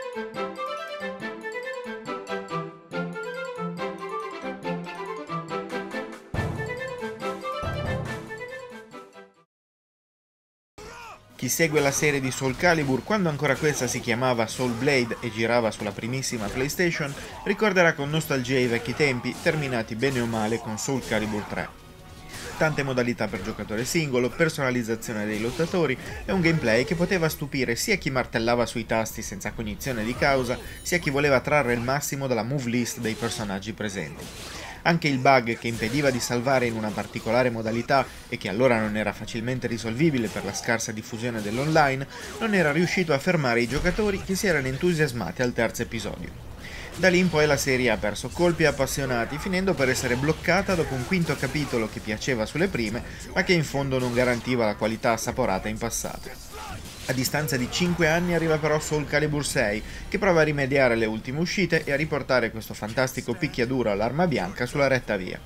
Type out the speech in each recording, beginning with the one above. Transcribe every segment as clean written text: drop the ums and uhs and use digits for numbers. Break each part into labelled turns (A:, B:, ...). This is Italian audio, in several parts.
A: Chi segue la serie di Soul Calibur, quando ancora questa si chiamava Soul Blade e girava sulla primissima PlayStation, ricorderà con nostalgia i vecchi tempi, terminati bene o male con Soul Calibur 3. Tante modalità per giocatore singolo, personalizzazione dei lottatori e un gameplay che poteva stupire sia chi martellava sui tasti senza cognizione di causa, sia chi voleva trarre il massimo dalla move list dei personaggi presenti. Anche il bug che impediva di salvare in una particolare modalità e che allora non era facilmente risolvibile per la scarsa diffusione dell'online, non era riuscito a fermare i giocatori che si erano entusiasmati al terzo episodio. Da lì in poi la serie ha perso colpi appassionati, finendo per essere bloccata dopo un quinto capitolo che piaceva sulle prime, ma che in fondo non garantiva la qualità assaporata in passato. A distanza di 5 anni arriva però Soul Calibur 6, che prova a rimediare alle ultime uscite e a riportare questo fantastico picchiaduro all'arma bianca sulla retta via.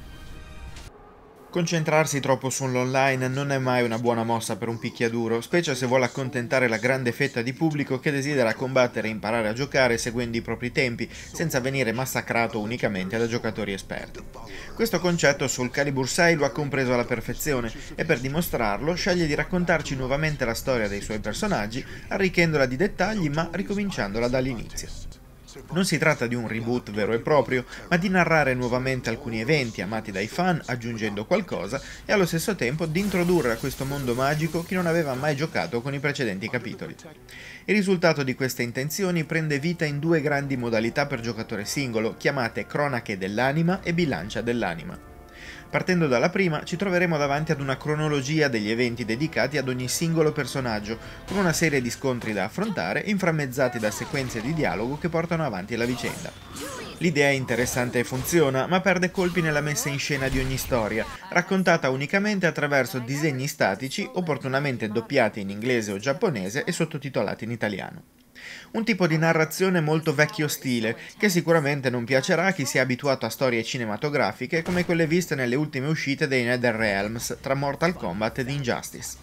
A: Concentrarsi troppo sull'online non è mai una buona mossa per un picchiaduro, specie se vuole accontentare la grande fetta di pubblico che desidera combattere e imparare a giocare seguendo i propri tempi, senza venire massacrato unicamente da giocatori esperti. Questo concetto Soul Calibur 6 lo ha compreso alla perfezione e per dimostrarlo sceglie di raccontarci nuovamente la storia dei suoi personaggi, arricchendola di dettagli ma ricominciandola dall'inizio. Non si tratta di un reboot vero e proprio, ma di narrare nuovamente alcuni eventi amati dai fan aggiungendo qualcosa e allo stesso tempo di introdurre a questo mondo magico chi non aveva mai giocato con i precedenti capitoli. Il risultato di queste intenzioni prende vita in due grandi modalità per giocatore singolo, chiamate Cronache dell'Anima e Bilancia dell'Anima. Partendo dalla prima, ci troveremo davanti ad una cronologia degli eventi dedicati ad ogni singolo personaggio, con una serie di scontri da affrontare, inframmezzati da sequenze di dialogo che portano avanti la vicenda. L'idea è interessante e funziona, ma perde colpi nella messa in scena di ogni storia, raccontata unicamente attraverso disegni statici, opportunamente doppiati in inglese o giapponese e sottotitolati in italiano. Un tipo di narrazione molto vecchio stile, che sicuramente non piacerà a chi si è abituato a storie cinematografiche come quelle viste nelle ultime uscite dei NetherRealms tra Mortal Kombat ed Injustice.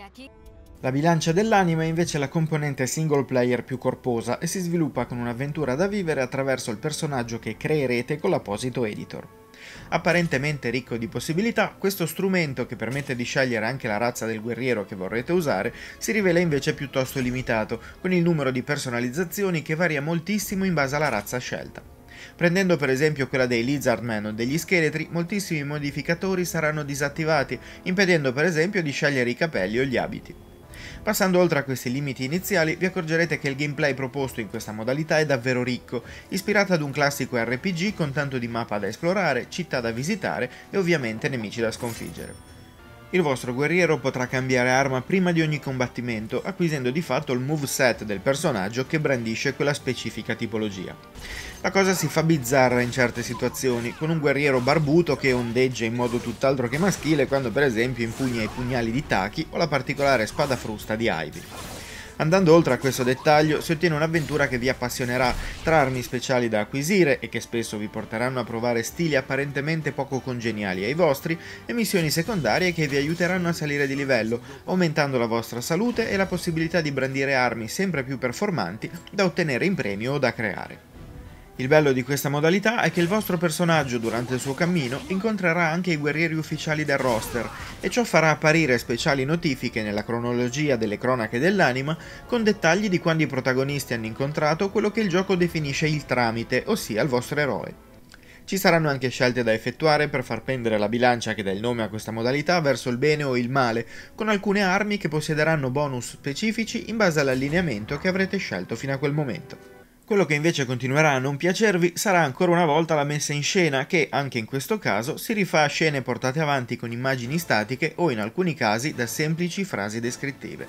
A: La Bilancia dell'Anima è invece la componente single player più corposa e si sviluppa con un'avventura da vivere attraverso il personaggio che creerete con l'apposito editor. Apparentemente ricco di possibilità, questo strumento, che permette di scegliere anche la razza del guerriero che vorrete usare, si rivela invece piuttosto limitato, con il numero di personalizzazioni che varia moltissimo in base alla razza scelta. Prendendo per esempio quella dei Lizardmen o degli Scheletri, moltissimi modificatori saranno disattivati, impedendo per esempio di scegliere i capelli o gli abiti. Passando oltre a questi limiti iniziali, vi accorgerete che il gameplay proposto in questa modalità è davvero ricco, ispirato ad un classico RPG con tanto di mappa da esplorare, città da visitare e ovviamente nemici da sconfiggere. Il vostro guerriero potrà cambiare arma prima di ogni combattimento, acquisendo di fatto il moveset del personaggio che brandisce quella specifica tipologia. La cosa si fa bizzarra in certe situazioni, con un guerriero barbuto che ondeggia in modo tutt'altro che maschile quando per esempio impugna i pugnali di Taki o la particolare spada frusta di Ivy. Andando oltre a questo dettaglio si ottiene un'avventura che vi appassionerà, tra armi speciali da acquisire e che spesso vi porteranno a provare stili apparentemente poco congeniali ai vostri e missioni secondarie che vi aiuteranno a salire di livello, aumentando la vostra salute e la possibilità di brandire armi sempre più performanti da ottenere in premio o da creare. Il bello di questa modalità è che il vostro personaggio durante il suo cammino incontrerà anche i guerrieri ufficiali del roster e ciò farà apparire speciali notifiche nella cronologia delle cronache dell'anima con dettagli di quando i protagonisti hanno incontrato quello che il gioco definisce il tramite, ossia il vostro eroe. Ci saranno anche scelte da effettuare per far pendere la bilancia che dà il nome a questa modalità verso il bene o il male, con alcune armi che possederanno bonus specifici in base all'allineamento che avrete scelto fino a quel momento. Quello che invece continuerà a non piacervi sarà ancora una volta la messa in scena che, anche in questo caso, si rifà a scene portate avanti con immagini statiche o in alcuni casi da semplici frasi descrittive.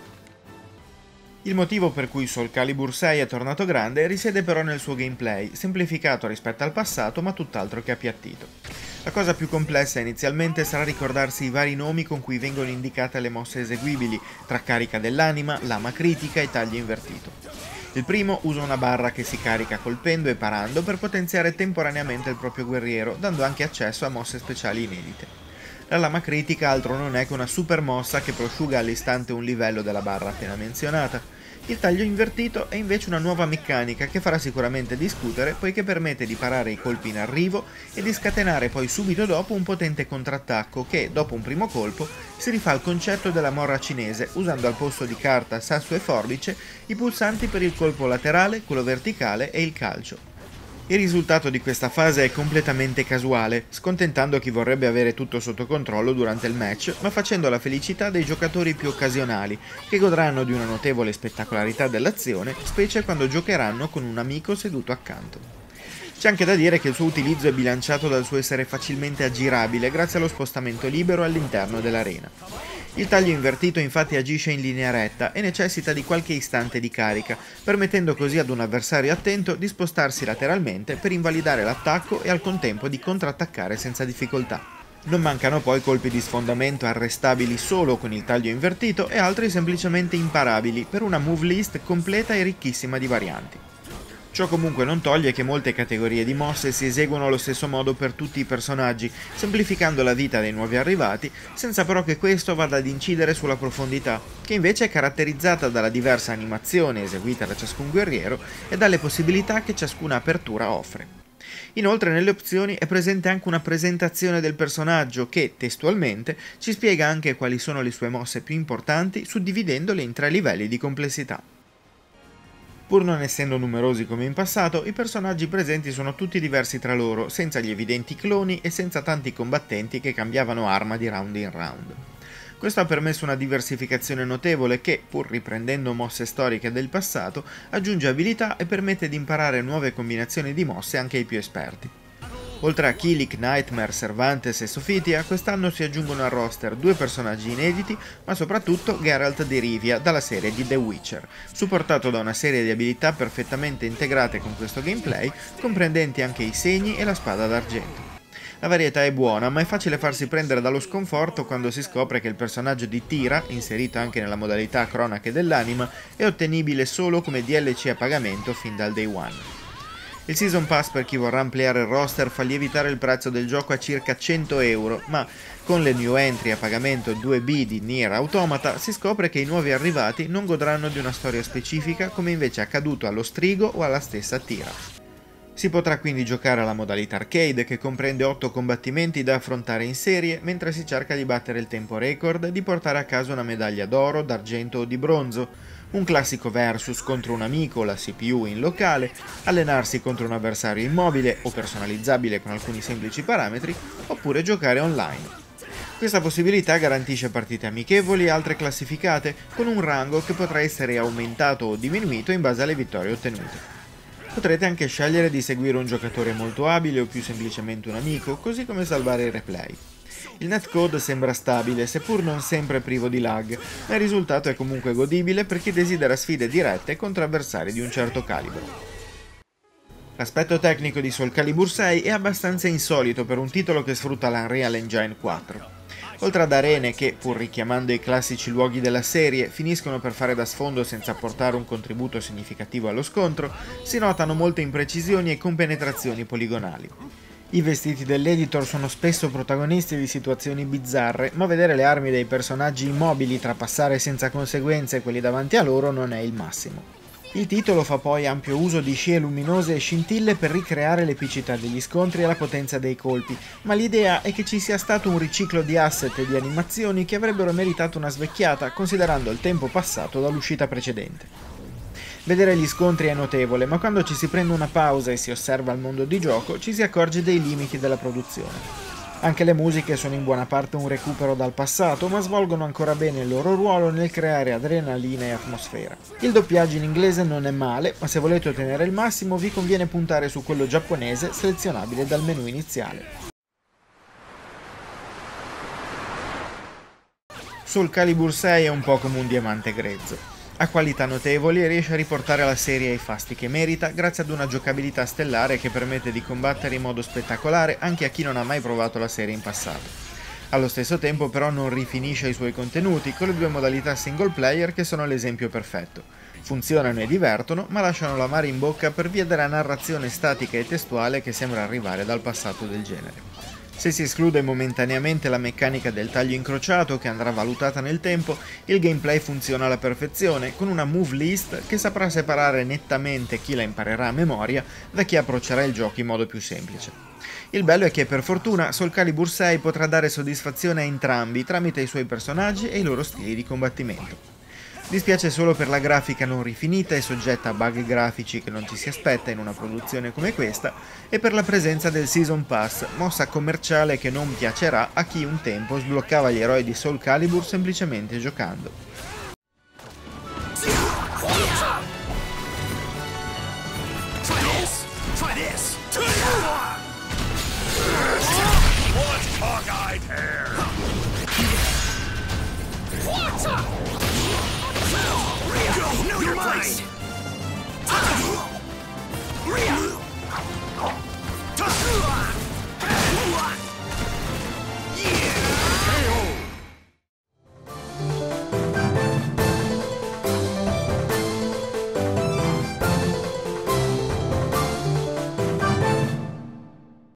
A: Il motivo per cui Soul Calibur 6 è tornato grande risiede però nel suo gameplay, semplificato rispetto al passato ma tutt'altro che appiattito. La cosa più complessa inizialmente sarà ricordarsi i vari nomi con cui vengono indicate le mosse eseguibili, tra carica dell'anima, lama critica e taglio invertito. Il primo usa una barra che si carica colpendo e parando per potenziare temporaneamente il proprio guerriero, dando anche accesso a mosse speciali inedite. La lama critica altro non è che una super mossa che prosciuga all'istante un livello della barra appena menzionata. Il taglio invertito è invece una nuova meccanica che farà sicuramente discutere, poiché permette di parare i colpi in arrivo e di scatenare poi subito dopo un potente contrattacco che, dopo un primo colpo, si rifà al concetto della morra cinese, usando al posto di carta, sasso e forbice i pulsanti per il colpo laterale, quello verticale e il calcio. Il risultato di questa fase è completamente casuale, scontentando chi vorrebbe avere tutto sotto controllo durante il match, ma facendo la felicità dei giocatori più occasionali, che godranno di una notevole spettacolarità dell'azione, specie quando giocheranno con un amico seduto accanto. C'è anche da dire che il suo utilizzo è bilanciato dal suo essere facilmente aggirabile grazie allo spostamento libero all'interno dell'arena. Il taglio invertito infatti agisce in linea retta e necessita di qualche istante di carica, permettendo così ad un avversario attento di spostarsi lateralmente per invalidare l'attacco e al contempo di contrattaccare senza difficoltà. Non mancano poi colpi di sfondamento arrestabili solo con il taglio invertito e altri semplicemente imparabili per una move list completa e ricchissima di varianti. Ciò comunque non toglie che molte categorie di mosse si eseguono allo stesso modo per tutti i personaggi, semplificando la vita dei nuovi arrivati, senza però che questo vada ad incidere sulla profondità, che invece è caratterizzata dalla diversa animazione eseguita da ciascun guerriero e dalle possibilità che ciascuna apertura offre. Inoltre nelle opzioni è presente anche una presentazione del personaggio che, testualmente, ci spiega anche quali sono le sue mosse più importanti, suddividendole in 3 livelli di complessità. Pur non essendo numerosi come in passato, i personaggi presenti sono tutti diversi tra loro, senza gli evidenti cloni e senza tanti combattenti che cambiavano arma di round in round. Questo ha permesso una diversificazione notevole che, pur riprendendo mosse storiche del passato, aggiunge abilità e permette di imparare nuove combinazioni di mosse anche ai più esperti. Oltre a Kilik, Nightmare, Cervantes e Sophitia, quest'anno si aggiungono al roster 2 personaggi inediti, ma soprattutto Geralt di Rivia dalla serie di The Witcher, supportato da una serie di abilità perfettamente integrate con questo gameplay, comprendenti anche i segni e la spada d'argento. La varietà è buona, ma è facile farsi prendere dallo sconforto quando si scopre che il personaggio di Tira, inserito anche nella modalità Cronache dell'Anima, è ottenibile solo come DLC a pagamento fin dal day one. Il Season Pass per chi vorrà ampliare il roster fa lievitare il prezzo del gioco a circa 100 euro, ma con le new entry a pagamento 2B di Nier Automata si scopre che i nuovi arrivati non godranno di una storia specifica come invece è accaduto allo Strigo o alla stessa Tira. Si potrà quindi giocare alla modalità arcade che comprende 8 combattimenti da affrontare in serie mentre si cerca di battere il tempo record e di portare a casa una medaglia d'oro, d'argento o di bronzo, un classico versus contro un amico o la CPU in locale, allenarsi contro un avversario immobile o personalizzabile con alcuni semplici parametri, oppure giocare online. Questa possibilità garantisce partite amichevoli e altre classificate, con un rango che potrà essere aumentato o diminuito in base alle vittorie ottenute. Potrete anche scegliere di seguire un giocatore molto abile o più semplicemente un amico, così come salvare i replay. Il netcode sembra stabile, seppur non sempre privo di lag, ma il risultato è comunque godibile per chi desidera sfide dirette contro avversari di un certo calibro. L'aspetto tecnico di Soul Calibur 6 è abbastanza insolito per un titolo che sfrutta l'Unreal Engine 4. Oltre ad arene che, pur richiamando i classici luoghi della serie, finiscono per fare da sfondo senza apportare un contributo significativo allo scontro, si notano molte imprecisioni e compenetrazioni poligonali. I vestiti dell'editor sono spesso protagonisti di situazioni bizzarre, ma vedere le armi dei personaggi immobili trapassare senza conseguenze quelli davanti a loro non è il massimo. Il titolo fa poi ampio uso di scie luminose e scintille per ricreare l'epicità degli scontri e la potenza dei colpi, ma l'idea è che ci sia stato un riciclo di asset e di animazioni che avrebbero meritato una svecchiata considerando il tempo passato dall'uscita precedente. Vedere gli scontri è notevole, ma quando ci si prende una pausa e si osserva il mondo di gioco ci si accorge dei limiti della produzione. Anche le musiche sono in buona parte un recupero dal passato, ma svolgono ancora bene il loro ruolo nel creare adrenalina e atmosfera. Il doppiaggio in inglese non è male, ma se volete ottenere il massimo vi conviene puntare su quello giapponese selezionabile dal menu iniziale. Soul Calibur 6 è un po' come un diamante grezzo. Ha qualità notevoli e riesce a riportare la serie ai fasti che merita grazie ad una giocabilità stellare che permette di combattere in modo spettacolare anche a chi non ha mai provato la serie in passato. Allo stesso tempo però non rifinisce i suoi contenuti con le 2 modalità single player che sono l'esempio perfetto. Funzionano e divertono, ma lasciano l'amaro in bocca per via della narrazione statica e testuale che sembra arrivare dal passato del genere. Se si esclude momentaneamente la meccanica del taglio incrociato, che andrà valutata nel tempo, il gameplay funziona alla perfezione, con una move list che saprà separare nettamente chi la imparerà a memoria da chi approccerà il gioco in modo più semplice. Il bello è che per fortuna Soul Calibur 6 potrà dare soddisfazione a entrambi tramite i suoi personaggi e i loro stili di combattimento. Dispiace solo per la grafica non rifinita e soggetta a bug grafici che non ci si aspetta in una produzione come questa, e per la presenza del Season Pass, mossa commerciale che non piacerà a chi un tempo sbloccava gli eroi di Soul Calibur semplicemente giocando.
B: Know your place!